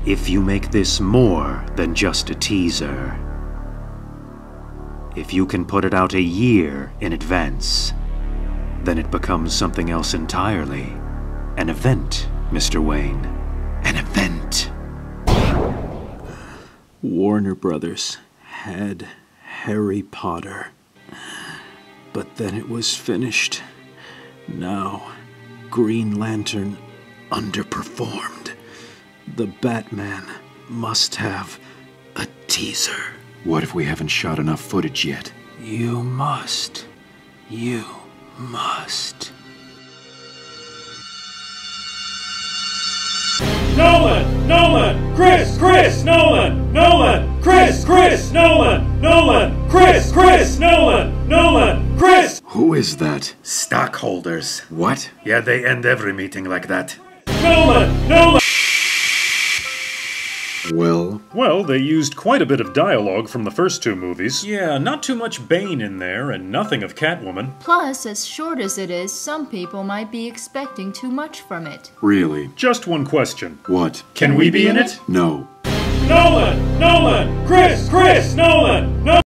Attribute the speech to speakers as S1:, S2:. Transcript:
S1: if you make this more than just a teaser, if you can put it out a year in advance, then it becomes something else entirely. An event, Mr. Wayne. An event. Warner Brothers had Harry Potter, but then it was finished. Now, Green Lantern underperformed. The Batman must have a teaser.
S2: What if we haven't shot enough footage yet?
S1: You must. You must.
S3: Nolan! Nolan! Chris! Nolan! Nolan! Chris! Nolan! Nolan! Chris! Nolan! Nolan! Chris!
S2: Who is that?
S4: Stockholders.
S2: What?
S4: Yeah, they end every meeting like that.
S3: Nolan!
S5: Well, they used quite a bit of dialogue from the first two movies. Yeah, not too much Bane in there, and nothing of Catwoman.
S6: Plus, as short as it is, some people might be expecting too much from it.
S2: Really?
S5: Just one question.
S2: What?
S5: Can we be in it?
S2: No.
S3: Nolan! Chris! Nolan!